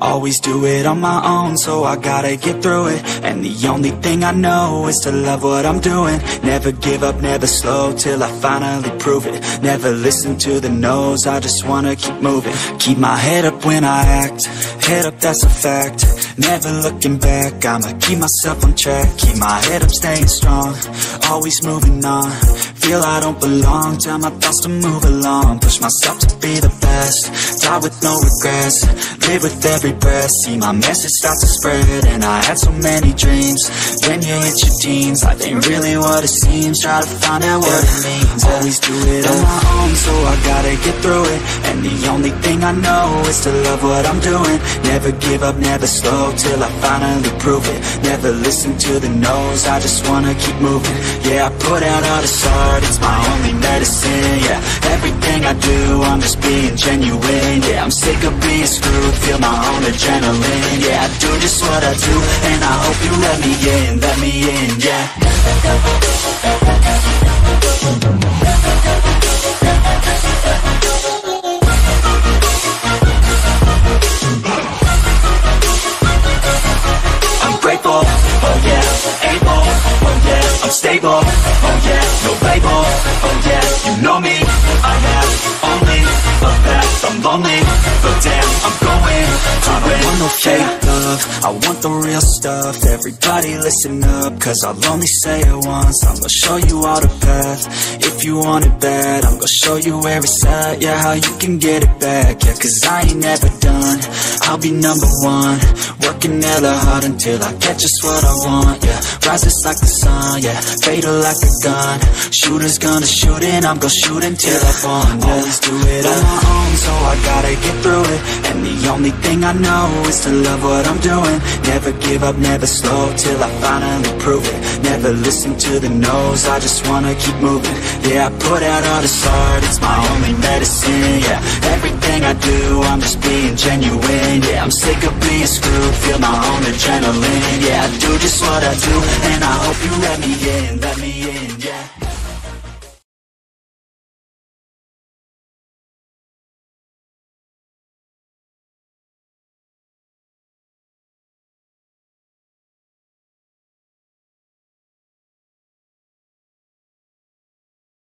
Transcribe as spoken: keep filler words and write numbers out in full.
always do it on my own, so I gotta get through it. And the only thing I know is to love what I'm doing. Never give up, never slow, till I finally prove it. Never listen to the no's, I just wanna keep moving. Keep my head up when I act, head up, that's a fact. Never looking back, I'ma keep myself on track. Keep my head up, staying strong, always moving on. Feel I don't belong, tell my thoughts to move along. Push myself to be the best, die with no regrets. Live with every breath, see my message start to spread. And I had so many dreams, when you hit your teens, life ain't really what it seems. Try to find out what it means, always do it on my own, so I gotta get through it. And the only thing I know is to love what I'm doing. Never give up, never slow, till I finally prove it. Never listen to the no's, I just wanna keep moving. Yeah, I put out all this art, it's my only medicine. Yeah, everything I do, I'm just being genuine. Yeah, I'm sick of being screwed, feel my own adrenaline. Yeah, I do just what I do, and I hope you let me in, let me in, yeah. I'm grateful, oh yeah, able, oh yeah, I'm stable, oh yeah, no label, oh yeah, you know me, I have only a path, I'm lonely, but damn, I'm going to I don't want no fake love, I want the real stuff. Everybody listen up, cause I'll only say it once. I'm gonna show you all the path, if you want it bad. I'm gonna show you where it's at, yeah, how you can get it back. Yeah, cause I ain't never done, I'll be number one. Working hella hard until I get just what I want, yeah. Rises like the sun, yeah, fatal like a gun. Shooter's gonna shoot and I'm gonna shoot until I won, yeah. Always do it on my own, so I gotta get through it. And the only thing I know is to love what I'm doing. Never give up, never slow, till I finally prove it. Never listen to the no's, I just wanna keep moving. Yeah, I put out all this art, it's my only medicine. Yeah, everything I do, I'm just being genuine. Yeah, I'm sick of being screwed, feel my own adrenaline. Yeah, I do just what I do, and I hope you let me in, let me in.